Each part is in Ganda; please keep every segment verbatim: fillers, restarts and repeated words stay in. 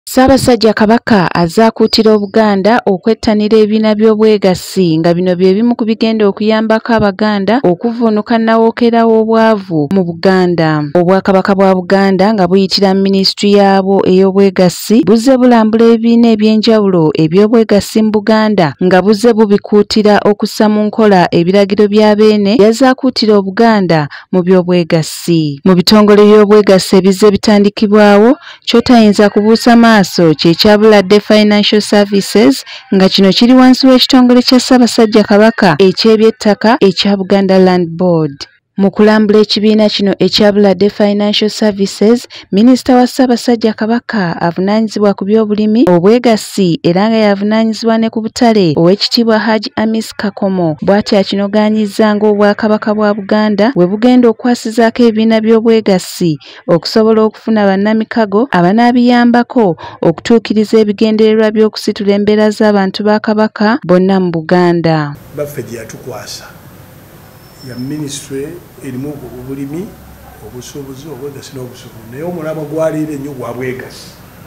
Ssaabasajja Kabaka azaakuutira Obuganda okwettanira ebibiina by'obwegassi nga bino bye bimu ku bigenda okuyambako Abaganda okuvvuunuka nawookera w'obwavu mu Buganda. Obwakabaka bwa Buganda nga buyitira mu minisitule yaabwo ey'obwegassi buzze bulambula ebibiina eby'enjawulo eby'obwegassi mu Buganda nga buzze bubikuutira okussa mu nkola ebiragiro bya beene yazaakuutira Obuganda mu by'obwegassi. Mu bitongole by'obwegassi ebizze bitandikibwawo ky'otayinza kubuusa maaso kye kyabuladde Financial Services nga kino kiri wansi w'ekitongole kya Ssaabasajja Kabaka eky'ebyettaka ekya Buganda Land Board. Mu kulambula ekibiina kino ekyabuladde Financial Services, Minisita wa Ssaabasajja Kabaka avunaanyizibwa ku by'obulimi, obwegassi era nga yavunaanyizibwa ne ku butale Oweekitiibwa Hajji Amis Kakomo bw'ati akinogaanyizza ng'Obwakabaka bwa Buganda bwe bugenda okwasizaako ebibiina by'obwegassi okusobola okufuna bannamikago abanaabiyambako okutuukiriza ebigendererwa by'okusitula embeera z'abantu ba Kabaka bonna mu Buganda. Baffe gye yatukwasa ya ministry erimu obulimi, obusuubuzi, obwegassi n'obusuubuzi, naye omulamwa gwaliira ennyo gwa bwegassi.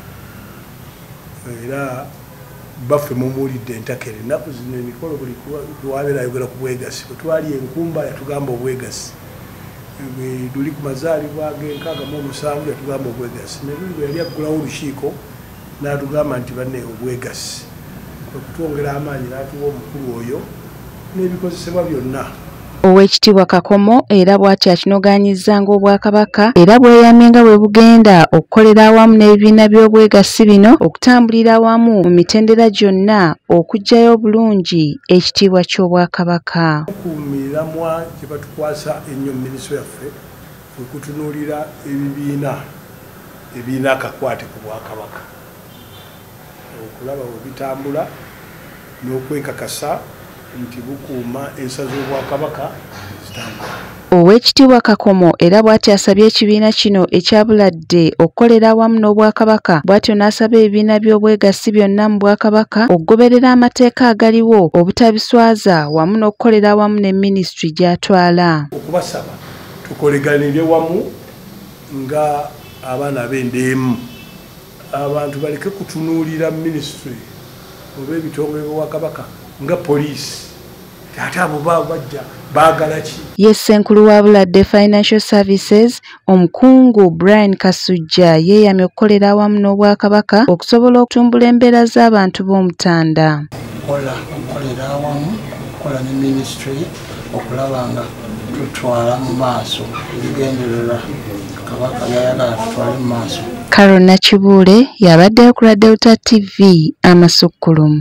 Era baffe mumuwulidde entakera ennaku zino emikolo buli lwabeera ayogera ku bwegassi. Bwe twali enkumba yatugamba obwegassi, bwe tuli ku mazaalibwa g'enkaaga mu omusanvu yatugamba obwegassi, ne luli bwe yali aggulawo olukiiko n'atugamba nti banne obwegassi okutwongera amaanyi n'atuwa omukulu oyo n'ebikozesebwa byonna. Oweekitiibwa Kakomo era bw'ati akinogaanyizza ng'Obwakabaka era bweyamye nga bwe bugenda okukolera awamu n'ebibiina by'obwegassi bino okutambulira awamu mu mitendera gyonna okuggyayo obulungi ekitiibwa ky'Obwakabaka. Ku miramwa gye batukwasa ennyo mu minisitule yaffe kwe kutunuulira ebibiina ebiina akakwate ku Bwakabaka, okulaba bwe bitambula n'okwekakasa nti bukuuma ensa z'Obwakabaka zitambula. Oweekitiibwa Kakomo era bw'ati asabye ekibiina kino ekyabuladde okukolera awamu n'Obwakabaka, bw'atyo n'asaba ebibiina by'obwegassi byonna mu Bwakabaka okugoberera amateeka agaliwo obutabiswaza wamu n'okukolera awamu ne minisitule gy'atwala. Okubasaba tukoleganire wamu nga abaana ab'endeemu, abantu baleke kutunuulira minisitule oba ebitongole by'Obwakabaka nga poliisi ate abo baba bajja baagala ki. Ye Ssenkulu wa Buladde Financial Services Omukungu Brian Kasujja yeeyamye okukolera awamu n'Obwakabaka okusobola okutumbula embeera z'abantu b'Omutanda. Kola okukolera awamu kola ne minisitule okulaba nga tutwala mu maaso ebigendererwa Kabaka byayagala tutwale mu maaso. Carol Nakibuule yabaddeyo ku Delta T V Amasukkulumu.